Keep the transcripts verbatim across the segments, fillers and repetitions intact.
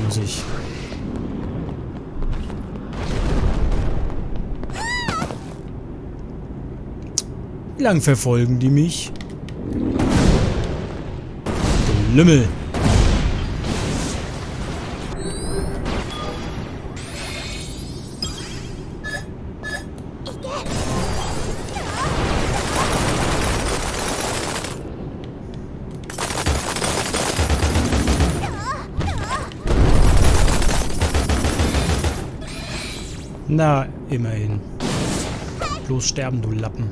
muss ich. Wie lange verfolgen die mich? Du Lümmel. Na, immerhin. Bloß sterben, du Lappen.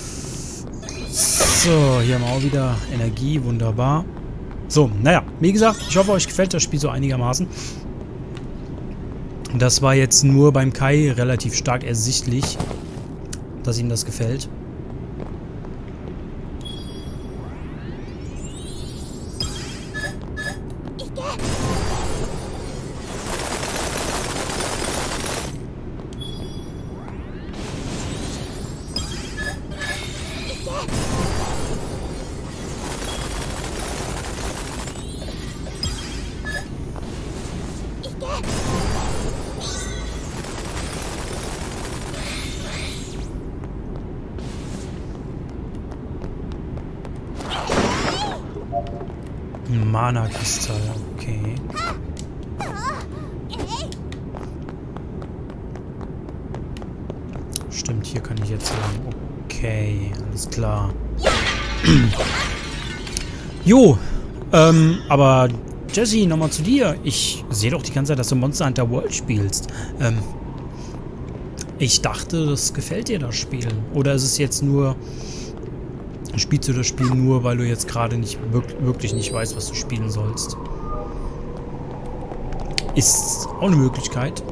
So, hier haben wir auch wieder Energie. Wunderbar. So, naja, wie gesagt, ich hoffe, euch gefällt das Spiel so einigermaßen. Das war jetzt nur beim Kai relativ stark ersichtlich, dass ihm das gefällt. Mana-Kristall, okay. Stimmt, hier kann ich jetzt sagen. Okay, alles klar. Jo, ähm, aber Jesse, nochmal zu dir. Ich sehe doch die ganze Zeit, dass du Monster Hunter World spielst. Ähm, ich dachte, das gefällt dir, das Spiel. Oder ist es jetzt nur... Spielst du das Spiel nur, weil du jetzt gerade nicht wirklich nicht weißt, was du spielen sollst? Ist auch eine Möglichkeit.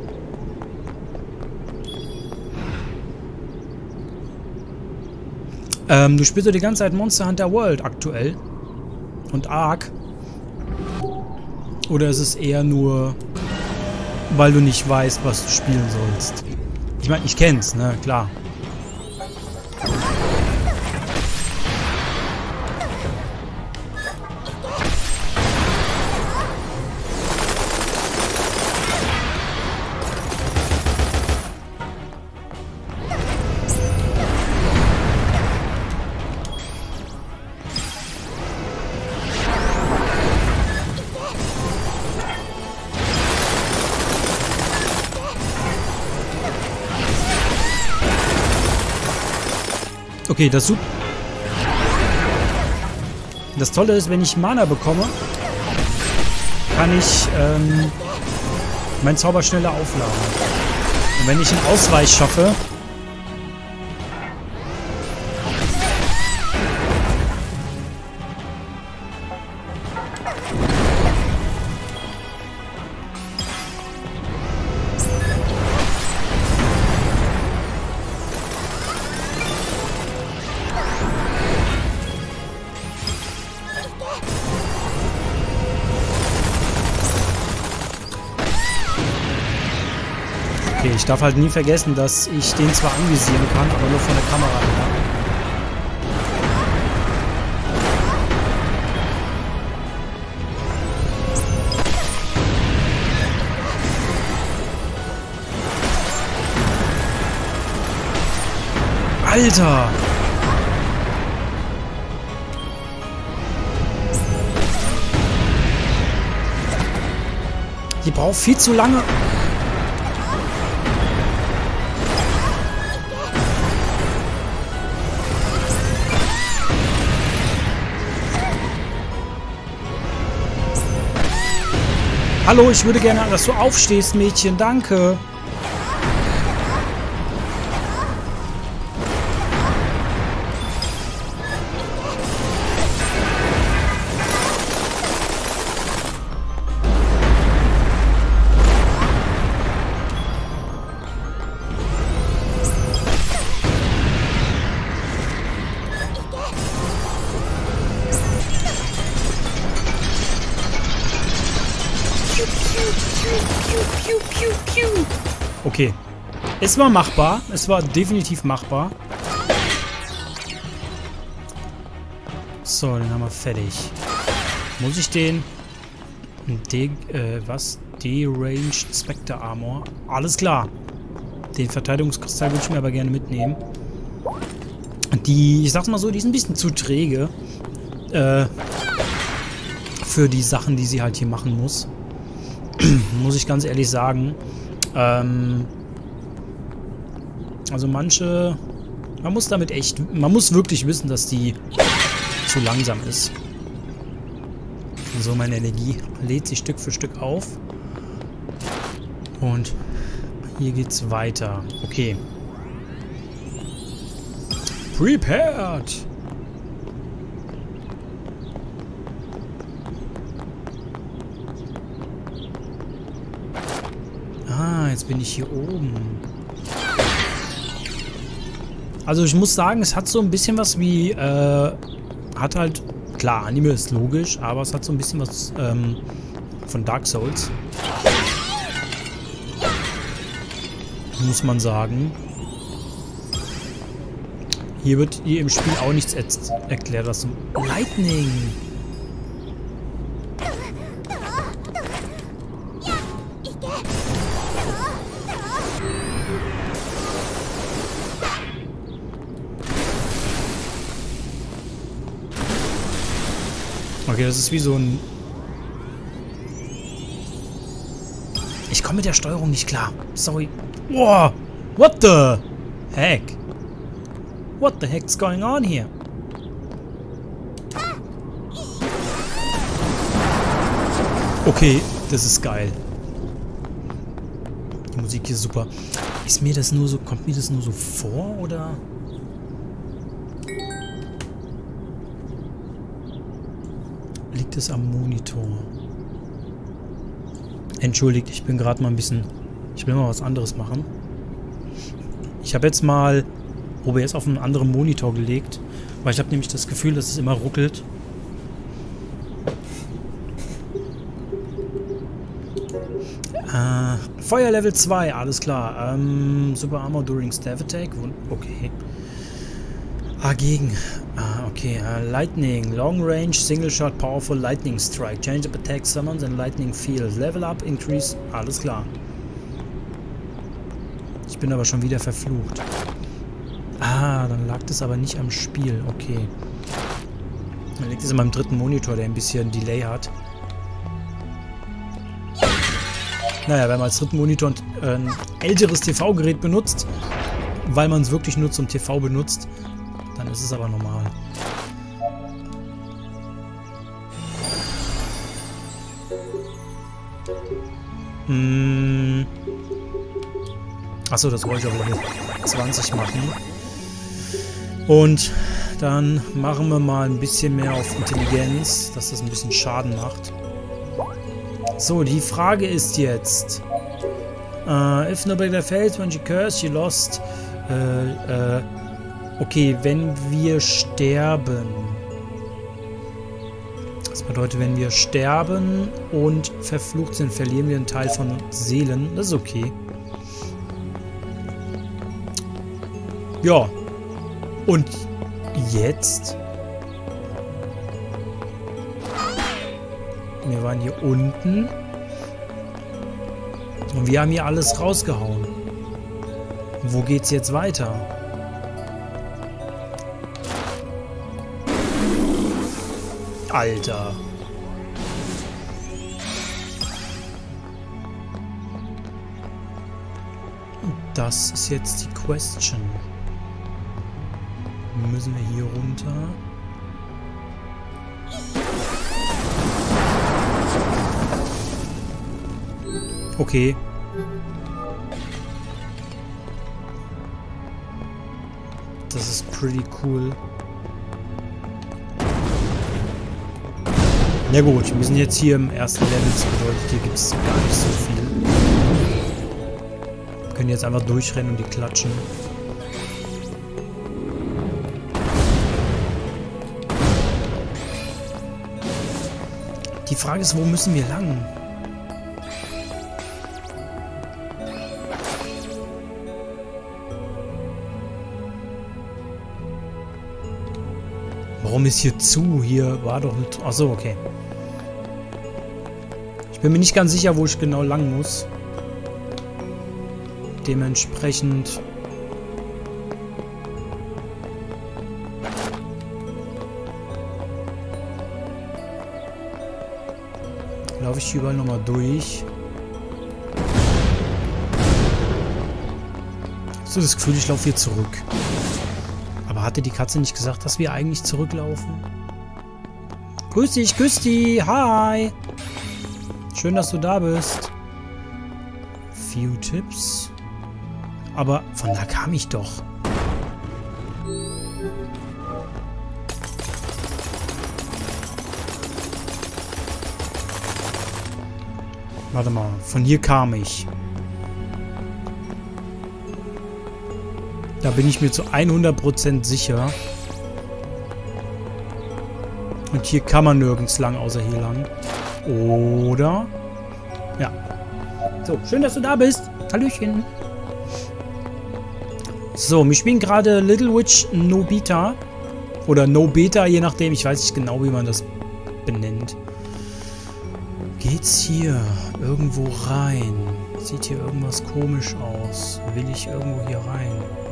Ähm, du spielst ja die ganze Zeit Monster Hunter World aktuell. Und Ark. Oder ist es eher nur, weil du nicht weißt, was du spielen sollst? Ich meine, ich kenn's, ne? Klar. Okay, das super. Das Tolle ist, wenn ich Mana bekomme, kann ich ähm, meinen Zauber schneller aufladen. Und wenn ich einen Ausweich schaffe, ich darf halt nie vergessen, dass ich den zwar anvisieren kann, aber nur von der Kamera her. Alter! Die braucht viel zu lange. Hallo, ich würde gerne, dass du aufstehst, Mädchen. Danke. Okay. Es war machbar. Es war definitiv machbar. So, den haben wir fertig. Muss ich den... De, äh, was? Deranged Spectre Armor. Alles klar. Den Verteidigungskristall würde ich mir aber gerne mitnehmen. Die, ich sag's mal so, die ist ein bisschen zu träge. Äh, für die Sachen, die sie halt hier machen muss. Muss ich ganz ehrlich sagen. Ähm, also manche... Man muss damit echt... Man muss wirklich wissen, dass die zu langsam ist. So, meine Energie lädt sich Stück für Stück auf. Und hier geht's weiter. Okay. Prepared! Ah, jetzt bin ich hier oben. Also ich muss sagen, es hat so ein bisschen was wie, äh, hat halt, klar, Anime ist logisch, aber es hat so ein bisschen was, ähm, von Dark Souls. Muss man sagen. Hier wird hier im Spiel auch nichts erklärt, was zum Lightning. Okay, das ist wie so ein... Ich komme mit der Steuerung nicht klar. Sorry. Wow. What the heck? What the heck's going on here? Okay, das ist geil. Die Musik hier ist super. Ist mir das nur so... Kommt mir das nur so vor, oder... Liegt es am Monitor? Entschuldigt, ich bin gerade mal ein bisschen... Ich will mal was anderes machen. Ich habe jetzt mal O B S auf einen anderen Monitor gelegt, weil ich habe nämlich das Gefühl, dass es immer ruckelt. Äh, Feuer Level zwei, alles klar. Ähm, Super Armor during Staff Attack. Okay. Ah, gegen. Ah, okay. Uh, Lightning. Long Range, Single Shot, Powerful Lightning Strike. Change up Attack, Summons and Lightning Field. Level Up, Increase. Alles klar. Ich bin aber schon wieder verflucht. Ah, dann lag das aber nicht am Spiel. Okay. Dann liegt es in meinem dritten Monitor, der ein bisschen Delay hat. Naja, wenn man als dritten Monitor ein älteres T V-Gerät benutzt, weil man es wirklich nur zum T V benutzt, dann ist es aber normal. Hm. Achso, das wollte ich aber Level zwanzig machen. Und dann machen wir mal ein bisschen mehr auf Intelligenz, dass das ein bisschen Schaden macht. So, die Frage ist jetzt... Uh, if nobody fails when you curse, you lost... Uh, uh, okay, wenn wir sterben... Das bedeutet, wenn wir sterben und verflucht sind, verlieren wir einen Teil von Seelen. Das ist okay. Ja. Und jetzt? Wir waren hier unten. Und wir haben hier alles rausgehauen. Wo geht's jetzt weiter? Alter. Das ist jetzt die Question. Müssen wir hier runter? Okay. Das ist pretty cool. Ja gut, wir sind jetzt hier im ersten Level. Das bedeutet, hier gibt es gar nicht so viel. Wir können jetzt einfach durchrennen und die klatschen. Die Frage ist, wo müssen wir lang? Warum ist hier zu? Hier war doch eine... Achso, okay. Ich bin mir nicht ganz sicher, wo ich genau lang muss. Dementsprechend... laufe ich überall nochmal durch. So das Gefühl, ich laufe hier zurück. Aber hatte die Katze nicht gesagt, dass wir eigentlich zurücklaufen? Grüß dich, Küsti, hi! Schön, dass du da bist. Few Tipps. Aber von da kam ich doch. Warte mal, von hier kam ich. Da bin ich mir zu hundert Prozent sicher. Und hier kann man nirgends lang, außer hier lang. Oder? Ja. So, schön, dass du da bist. Hallöchen. So, wir spielen gerade Little Witch Nobita. Oder Nobeta, je nachdem. Ich weiß nicht genau, wie man das benennt. Geht's hier irgendwo rein? Sieht hier irgendwas komisch aus? Will ich irgendwo hier rein?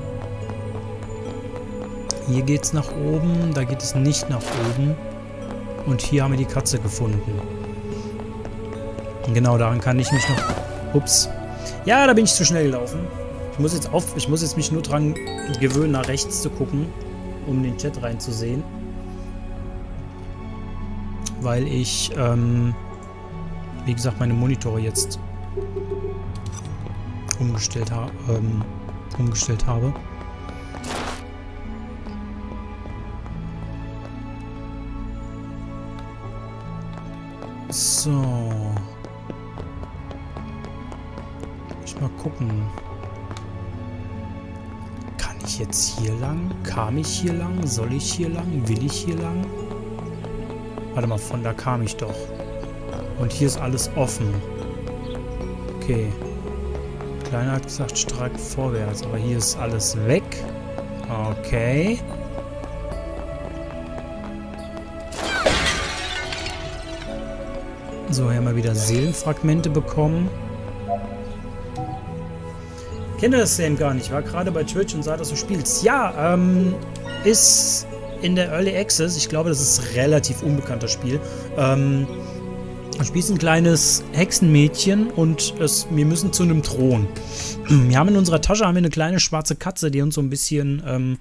Hier geht's nach oben, da geht es nicht nach oben. Und hier haben wir die Katze gefunden. Genau, daran kann ich mich noch... Ups. Ja, da bin ich zu schnell gelaufen. Ich muss jetzt auf, ich muss jetzt mich nur dran gewöhnen, nach rechts zu gucken, um den Chat reinzusehen. Weil ich, ähm, wie gesagt, meine Monitore jetzt umgestellt, ha ähm, umgestellt habe. So. Ich mal gucken. Kann ich jetzt hier lang? Kam ich hier lang? Soll ich hier lang? Will ich hier lang? Warte mal, von da kam ich doch. Und hier ist alles offen. Okay. Kleiner hat gesagt, stark vorwärts. Aber hier ist alles weg. Okay. So, hier haben wir wieder Seelenfragmente bekommen. Ich kenne das Game gar nicht. Ich war gerade bei Twitch und sah, dass du spielst. Ja, ähm, ist in der Early Access. Ich glaube, das ist ein relativ unbekannter Spiel. Ähm, du spielst ein kleines Hexenmädchen und es, wir müssen zu einem Thron. Wir haben in unserer Tasche haben wir eine kleine schwarze Katze, die uns so ein bisschen ähm,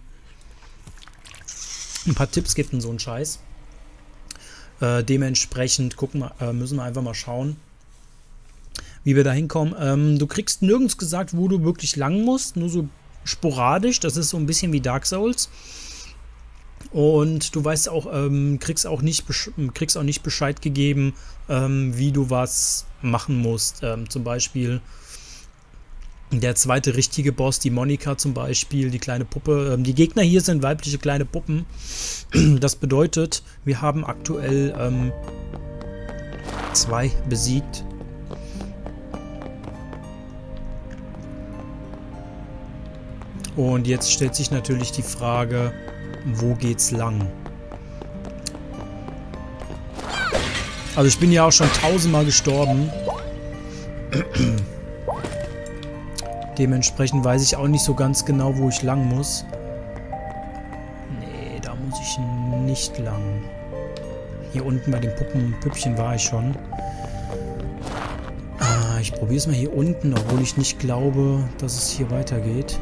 ein paar Tipps gibt und so einen Scheiß. Äh, dementsprechend gucken wir, äh, müssen wir einfach mal schauen, wie wir da hinkommen. Ähm, du kriegst nirgends gesagt, wo du wirklich lang musst, nur so sporadisch. Das ist so ein bisschen wie Dark Souls. Und du weißt auch, ähm, kriegst auch nicht, kriegst auch nicht Bescheid gegeben, ähm, wie du was machen musst. Ähm, zum Beispiel der zweite richtige Boss, die Monika zum Beispiel, die kleine Puppe. Ähm, die Gegner hier sind weibliche kleine Puppen. Das bedeutet, wir haben aktuell ähm, zwei besiegt. Und jetzt stellt sich natürlich die Frage, wo geht's lang? Also ich bin ja auch schon tausendmal gestorben. Dementsprechend weiß ich auch nicht so ganz genau, wo ich lang muss. Nee, da muss ich nicht lang. Hier unten bei den Puppen, Püppchen war ich schon. Ah, ich probiere es mal hier unten, obwohl ich nicht glaube, dass es hier weitergeht.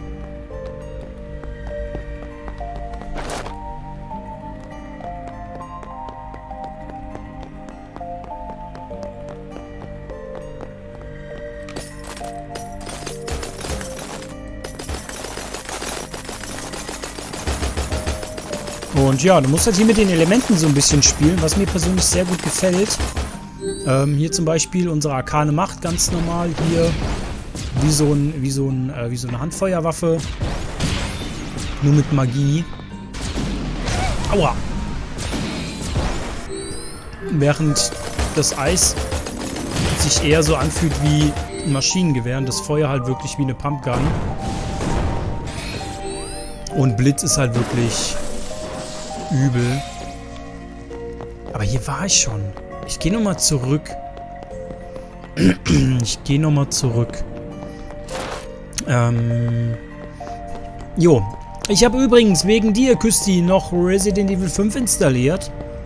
Und ja, du musst halt hier mit den Elementen so ein bisschen spielen, was mir persönlich sehr gut gefällt. Ähm, hier zum Beispiel unsere arkane Macht, ganz normal. Hier wie so, ein, wie, so ein, äh, wie so eine Handfeuerwaffe. Nur mit Magie. Aua! Während das Eis sich eher so anfühlt wie ein Maschinengewehr und das Feuer halt wirklich wie eine Pumpgun. Und Blitz ist halt wirklich übel. Aber hier war ich schon. Ich gehe nochmal zurück. Ich gehe nochmal zurück. Ähm... Jo. Ich habe übrigens wegen dir, Küsti, noch Resident Evil fünf installiert.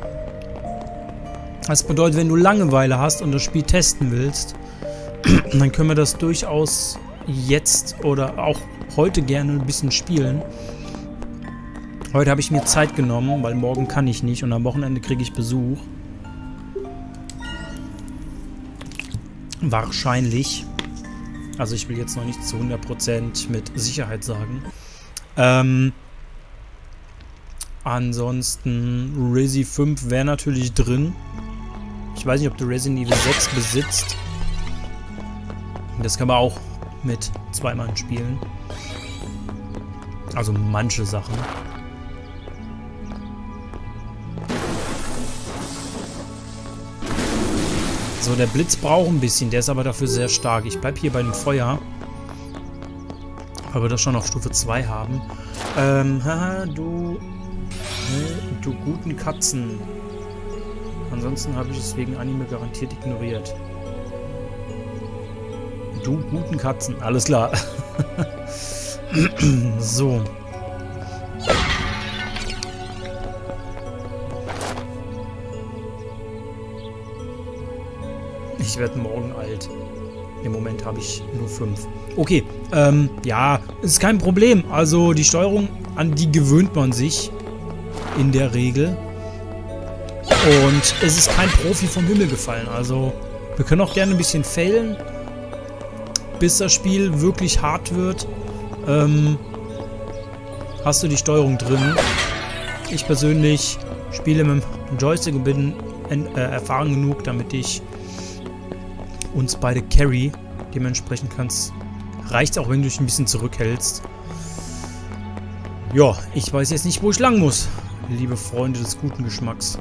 Das bedeutet, wenn du Langeweile hast und das Spiel testen willst, dann können wir das durchaus jetzt oder auch heute gerne ein bisschen spielen. Heute habe ich mir Zeit genommen, weil morgen kann ich nicht und am Wochenende kriege ich Besuch. Wahrscheinlich. Also ich will jetzt noch nicht zu hundert Prozent mit Sicherheit sagen. Ähm, ansonsten Resi fünf wäre natürlich drin. Ich weiß nicht, ob du Resident Evil sechs besitzt. Das kann man auch mit zwei Mann spielen. Also manche Sachen. So, der Blitz braucht ein bisschen, der ist aber dafür sehr stark. Ich bleib hier bei dem Feuer. Weil wir das schon auf Stufe zwei haben. Ähm, haha, du... Du guten Katzen. Ansonsten habe ich es wegen Anime garantiert ignoriert. Du guten Katzen, alles klar. So. Ich werde morgen alt. Im Moment habe ich nur fünf. Okay, ähm, ja, ist kein Problem. Also die Steuerung, an die gewöhnt man sich. In der Regel. Und es ist kein Profi vom Himmel gefallen. Also wir können auch gerne ein bisschen failen. Bis das Spiel wirklich hart wird. Ähm, hast du die Steuerung drin. Ich persönlich spiele mit dem Joystick und bin äh, erfahren genug, damit ich uns beide carry. Dementsprechend kannst reicht auch, wenn du dich ein bisschen zurückhältst. Ja, ich weiß jetzt nicht, wo ich lang muss, liebe Freunde des guten Geschmacks.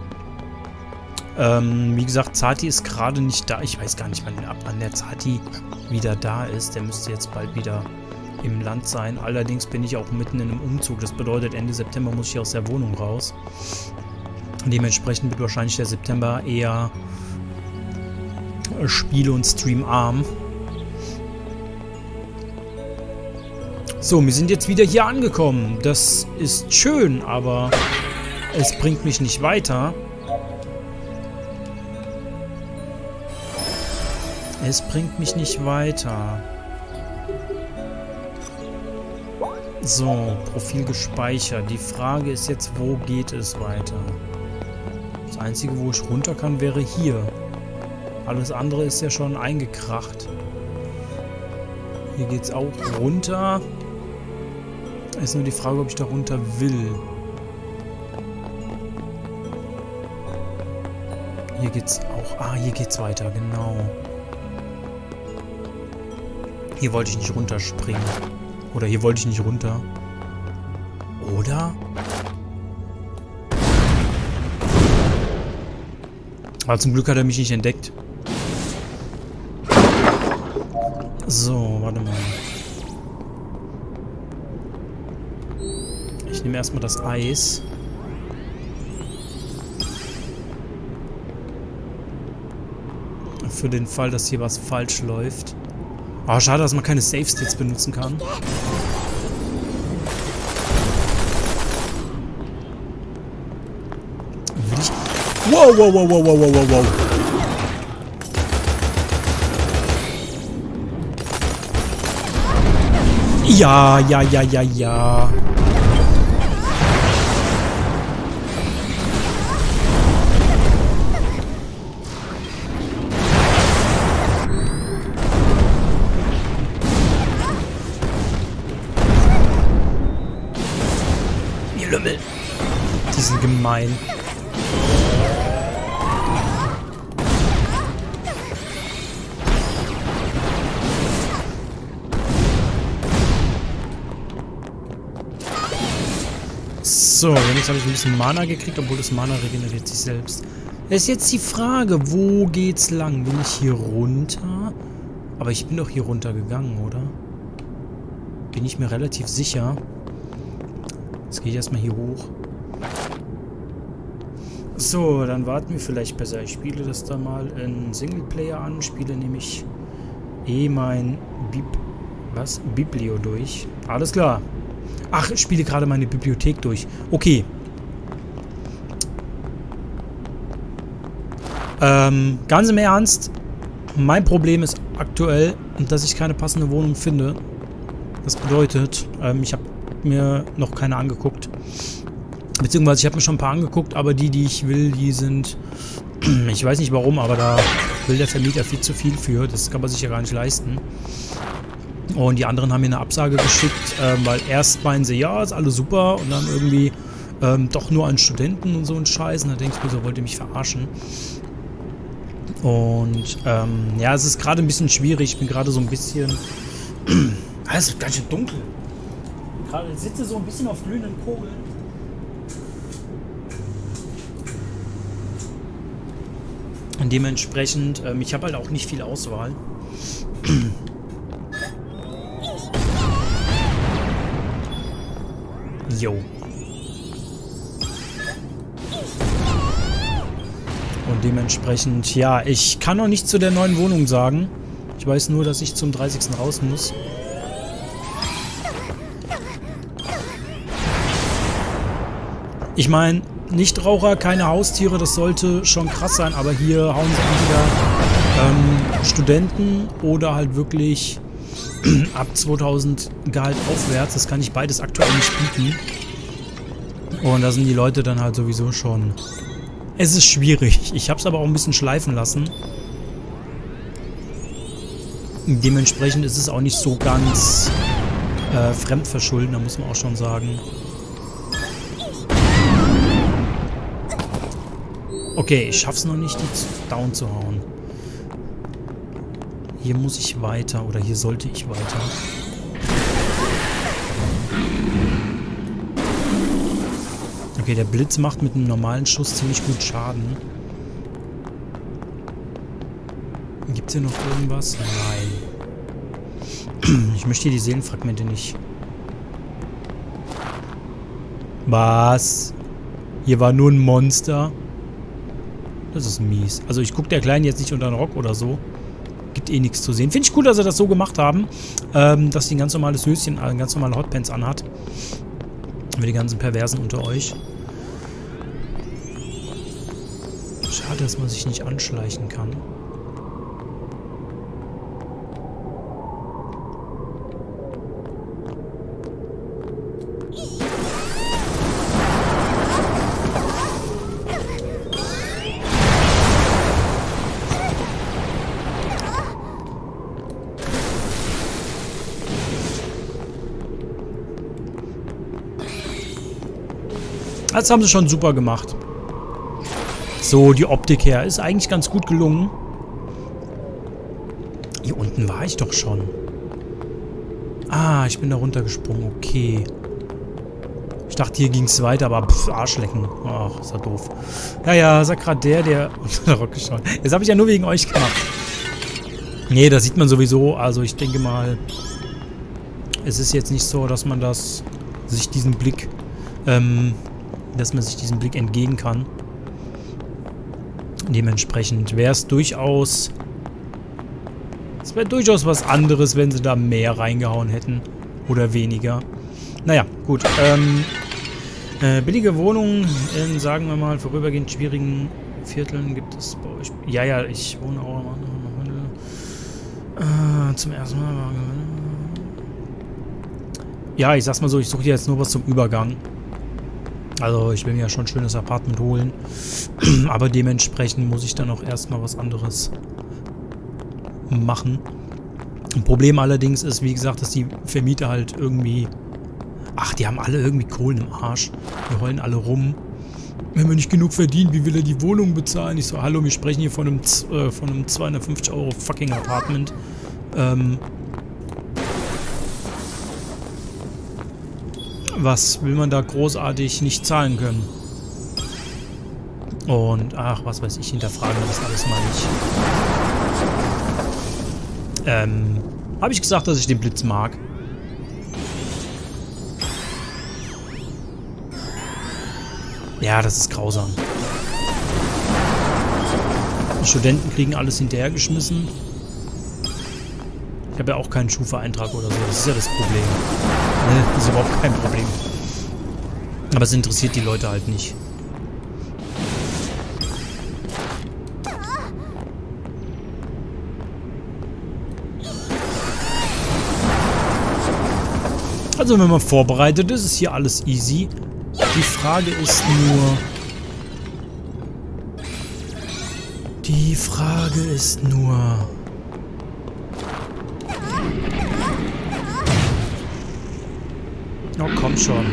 Ähm, wie gesagt, Zati ist gerade nicht da. Ich weiß gar nicht, wann, ab wann der Zati wieder da ist. Der müsste jetzt bald wieder im Land sein. Allerdings bin ich auch mitten in einem Umzug. Das bedeutet, Ende September muss ich aus der Wohnung raus. Dementsprechend wird wahrscheinlich der September eher Spiele- und Stream-arm. So, wir sind jetzt wieder hier angekommen. Das ist schön, aber es bringt mich nicht weiter. Es bringt mich nicht weiter. So, Profil gespeichert. Die Frage ist jetzt, wo geht es weiter? Das Einzige, wo ich runter kann, wäre hier. Alles andere ist ja schon eingekracht. Hier geht es auch runter. Ist nur die Frage, ob ich da runter will. Hier geht's auch... Ah, hier geht's weiter, genau. Hier wollte ich nicht runterspringen. Oder hier wollte ich nicht runter. Oder? Aber zum Glück hat er mich nicht entdeckt. So, warte mal. Ich nehme erstmal das Eis. Für den Fall, dass hier was falsch läuft. Ah, oh, schade, dass man keine Save States benutzen kann. Will ich... Wow, wow, wow, wow, wow, wow, wow. Ja, ja, ja, ja, ja. Ihr Lümmel. Die sind gemein. So, jetzt habe ich ein bisschen Mana gekriegt, obwohl das Mana regeneriert sich selbst. Es ist jetzt die Frage, wo geht's lang? Bin ich hier runter? Aber ich bin doch hier runter gegangen, oder? Bin ich mir relativ sicher. Jetzt gehe ich erstmal hier hoch. So, dann warten wir vielleicht besser. Ich spiele das da mal in Singleplayer an. Spiele nämlich eh mein Bib... Was? Biblio durch. Alles klar. Ach, ich spiele gerade meine Bibliothek durch. Okay. Ähm, ganz im Ernst. Mein Problem ist aktuell, dass ich keine passende Wohnung finde. Das bedeutet, ähm, ich habe mir noch keine angeguckt. Beziehungsweise ich habe mir schon ein paar angeguckt, aber die, die ich will, die sind... Ich weiß nicht warum, aber da will der Vermieter viel zu viel für. Das kann man sich ja gar nicht leisten. Und die anderen haben mir eine Absage geschickt, ähm, weil erst meinen sie, ja, ist alles super. Und dann irgendwie ähm, doch nur an Studenten und so ein Scheiß. Und da denke ich mir so, wollt ihr mich verarschen? Und ähm, ja, es ist gerade ein bisschen schwierig. Ich bin gerade so ein bisschen... Ah, es ist ganz schön dunkel. Ich gerade sitze so ein bisschen auf glühenden Kohlen. Und dementsprechend, ähm, ich habe halt auch nicht viel Auswahl. Jo. Und dementsprechend, ja, ich kann noch nichts zu der neuen Wohnung sagen. Ich weiß nur, dass ich zum dreißigsten raus muss. Ich meine, Nichtraucher, keine Haustiere, das sollte schon krass sein, aber hier hauen sie entweder ähm, Studenten oder halt wirklich ab zweitausend Gehalt aufwärts. Das kann ich beides aktuell nicht bieten. Und da sind die Leute dann halt sowieso schon... Es ist schwierig. Ich habe es aber auch ein bisschen schleifen lassen. Dementsprechend ist es auch nicht so ganz äh, fremdverschulden, da muss man auch schon sagen. Okay, ich schaff's noch nicht, die down zu hauen. Hier muss ich weiter, oder hier sollte ich weiter. Okay, der Blitz macht mit einem normalen Schuss ziemlich gut Schaden. Gibt's hier noch irgendwas? Nein. Ich möchte hier die Seelenfragmente nicht. Was? Hier war nur ein Monster. Das ist mies. Also ich gucke der Kleinen jetzt nicht unter den Rock oder so. Gibt eh nichts zu sehen. Finde ich gut, dass sie das so gemacht haben. Ähm, dass sie ein ganz normales Höschen, äh, ganz normale Hotpants anhat. Für die ganzen Perversen unter euch. Schade, dass man sich nicht anschleichen kann. Das haben sie schon super gemacht. So, die Optik her ist eigentlich ganz gut gelungen. Hier unten war ich doch schon. Ah, ich bin da runtergesprungen. Okay. Ich dachte, hier ging es weiter, aber pff, Arschlecken. Ach, ist ja doof. Naja, sagt gerade der, der unter der Rock geschaut. Jetzt habe ich ja nur wegen euch gemacht. Nee, das sieht man sowieso. Also ich denke mal, es ist jetzt nicht so, dass man das sich diesen Blick... Ähm... dass man sich diesem Blick entgehen kann. Dementsprechend wäre es durchaus... Es wäre durchaus was anderes, wenn sie da mehr reingehauen hätten. Oder weniger. Naja, gut. Ähm, äh, billige Wohnungen in, sagen wir mal, vorübergehend schwierigen Vierteln gibt es bei euch... Ja, ja, ich wohne auch... Äh, zum ersten Mal... Ja, ich sag's mal so, ich suche jetzt nur was zum Übergang. Also ich will mir ja schon ein schönes Apartment holen. Aber dementsprechend muss ich dann auch erstmal was anderes machen. Ein Problem allerdings ist, wie gesagt, dass die Vermieter halt irgendwie... Ach, die haben alle irgendwie Kohlen im Arsch. Wir heulen alle rum. Wenn wir nicht genug verdienen, wie will er die Wohnung bezahlen? Ich so, hallo, wir sprechen hier von einem, äh, von einem zweihundertfünfzig Euro fucking Apartment. Ähm... Was will man da großartig nicht zahlen können? Und, ach, was weiß ich, hinterfragen wir das alles mal nicht. Ähm, habe ich gesagt, dass ich den Blitz mag? Ja, das ist grausam. Studenten kriegen alles hinterhergeschmissen. Ich habe ja auch keinen Schufa-Eintrag oder so. Das ist ja das Problem. Ne, das ist überhaupt kein Problem. Aber es interessiert die Leute halt nicht. Also wenn man vorbereitet ist, ist hier alles easy. Die Frage ist nur... Die Frage ist nur... Oh, komm schon.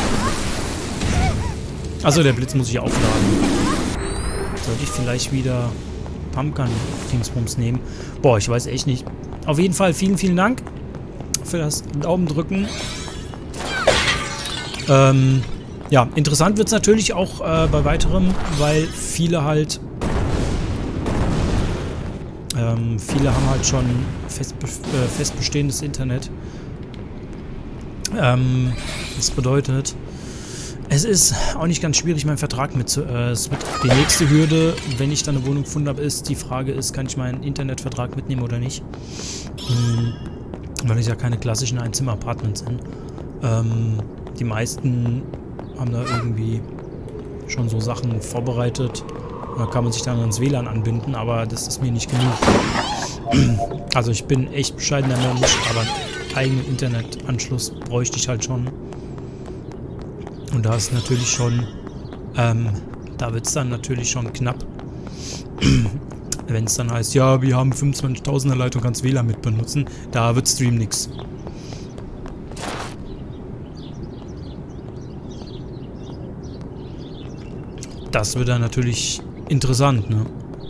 Also der Blitz muss ich aufladen. Sollte ich vielleicht wieder Pumpgun-Dingsbums nehmen? Boah, ich weiß echt nicht. Auf jeden Fall vielen, vielen Dank für das Daumen drücken. Ähm, ja, interessant wird es natürlich auch äh, bei weiterem, weil viele halt ähm, viele haben halt schon fest, äh, fest bestehendes Internet. Ähm, das bedeutet, es ist auch nicht ganz schwierig, meinen Vertrag mit zu... Äh, es wird die nächste Hürde, wenn ich dann eine Wohnung gefunden habe, ist, die Frage ist, kann ich meinen Internetvertrag mitnehmen oder nicht? Hm, weil es ja keine klassischen Einzimmer-Apartments sind. Ähm, die meisten haben da irgendwie schon so Sachen vorbereitet. Da kann man sich dann ans W L A N anbinden, aber das ist mir nicht genug. Also ich bin echt bescheidener Mensch, aber einen eigenen Internetanschluss bräuchte ich halt schon. Und da ist natürlich schon, ähm, da wird es dann natürlich schon knapp. Wenn es dann heißt, ja, wir haben fünfundzwanzigtausender Leitung, kannst W L A N mit benutzen, da wird Stream nix. Das wird dann natürlich interessant, ne?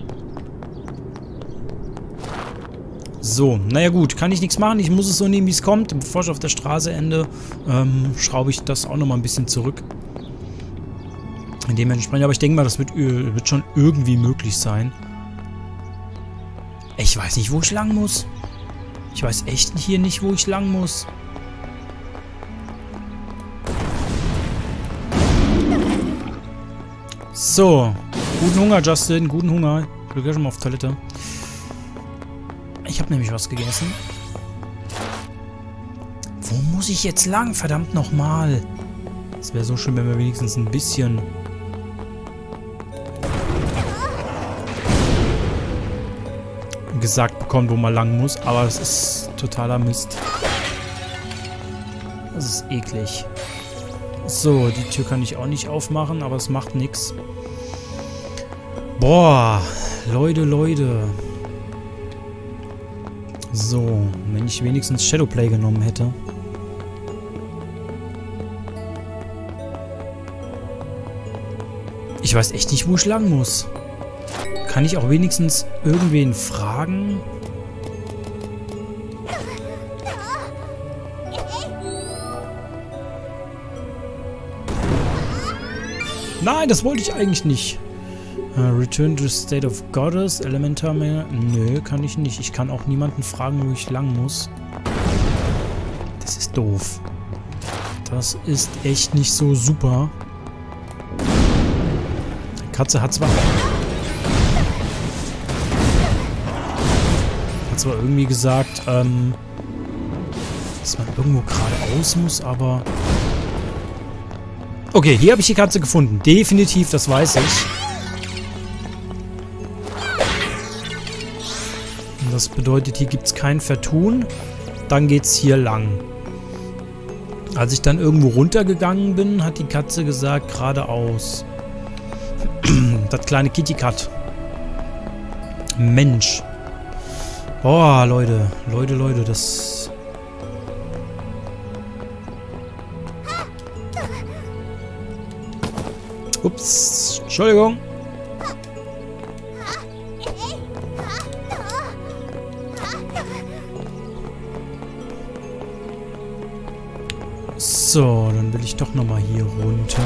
So, naja gut, kann ich nichts machen. Ich muss es so nehmen, wie es kommt. Bevor ich auf der Straße ende, ähm, schraube ich das auch nochmal ein bisschen zurück. Dementsprechend, aber ich denke mal, das wird, wird schon irgendwie möglich sein. Ich weiß nicht, wo ich lang muss. Ich weiß echt hier nicht, wo ich lang muss. So, guten Hunger, Justin, guten Hunger. Ich bin gleich schon mal auf Toilette. Ich habe nämlich was gegessen. Wo muss ich jetzt lang? Verdammt nochmal. Es wäre so schön, wenn wir wenigstens ein bisschen... gesagt bekommen, wo man lang muss. Aber es ist totaler Mist. Das ist eklig. So, die Tür kann ich auch nicht aufmachen, aber es macht nichts. Boah, Leute, Leute. So, wenn ich wenigstens Shadowplay genommen hätte. Ich weiß echt nicht, wo ich lang muss. Kann ich auch wenigstens irgendwen fragen? Nein, das wollte ich eigentlich nicht. Uh, return to the state of Goddess, Elementar mehr. Nö, kann ich nicht. Ich kann auch niemanden fragen, wo ich lang muss. Das ist doof. Das ist echt nicht so super. Die Katze hat zwar... hat zwar irgendwie gesagt, ähm, dass man irgendwo geradeaus muss, aber... Okay, hier habe ich die Katze gefunden. Definitiv, das weiß ich. Und das bedeutet, hier gibt es kein Vertun. Dann geht es hier lang. Als ich dann irgendwo runtergegangen bin, hat die Katze gesagt, geradeaus. Das kleine Kitty Cat. Mensch. Boah, Leute. Leute, Leute, das... Ups, Entschuldigung. So, dann will ich doch nochmal hier runter.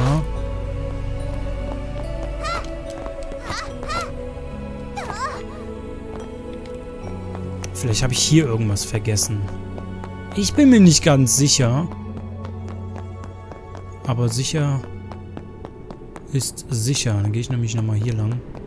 Vielleicht habe ich hier irgendwas vergessen. Ich bin mir nicht ganz sicher. Aber sicher... ist sicher. Dann gehe ich nämlich nochmal hier lang.